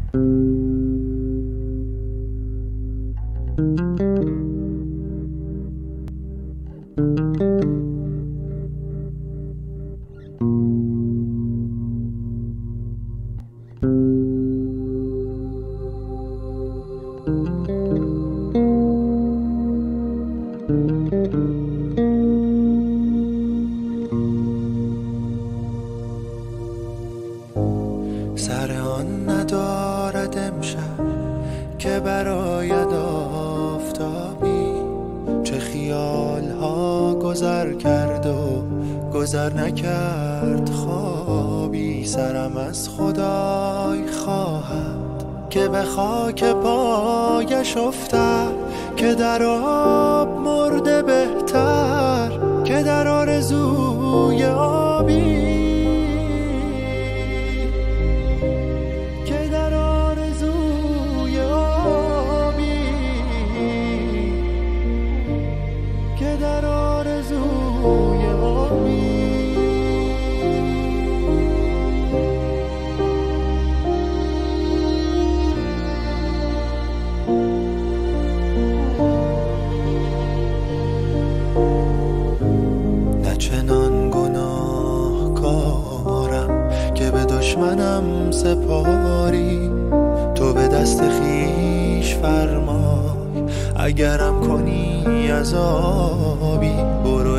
سر آن ندارد امشب که برآید آفتابی، چه خیال ها گذر کرد و گذر نکرد خوابی. سرم از خدای خواهد که به خاک پایش افتد، که در آب مرده بهتر که در آرزوی آبی. دشمنم سپاری، تو به دست خیش فرمای، اگرم کنی عذابی برو